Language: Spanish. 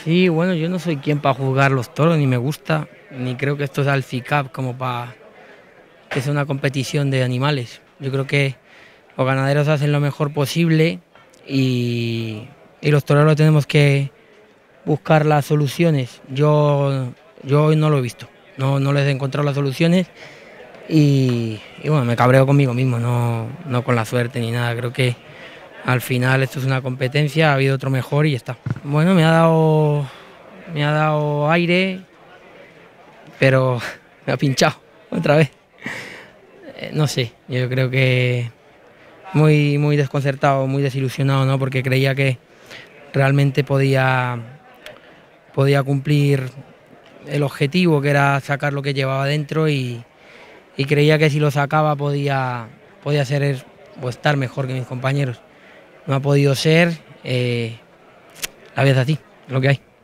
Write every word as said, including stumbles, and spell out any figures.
Sí, bueno, yo no soy quien para juzgar los toros, ni me gusta, ni creo que esto sea el C I C A P como para que sea una competición de animales. Yo creo que los ganaderos hacen lo mejor posible y, y los toreros tenemos que buscar las soluciones. Yo, yo hoy no lo he visto, no, no les he encontrado las soluciones y, y bueno, me cabreo conmigo mismo, no, no con la suerte ni nada. Creo que al final esto es una competencia, ha habido otro mejor y ya está. Bueno, me ha dado, me ha dado aire, pero me ha pinchado otra vez. Eh, no sé, yo creo que muy, muy desconcertado, muy desilusionado, ¿no? Porque creía que realmente podía, podía cumplir el objetivo, que era sacar lo que llevaba dentro, y, y creía que si lo sacaba podía, podía ser o estar mejor que mis compañeros. No ha podido ser, eh, la vida es así, es lo que hay.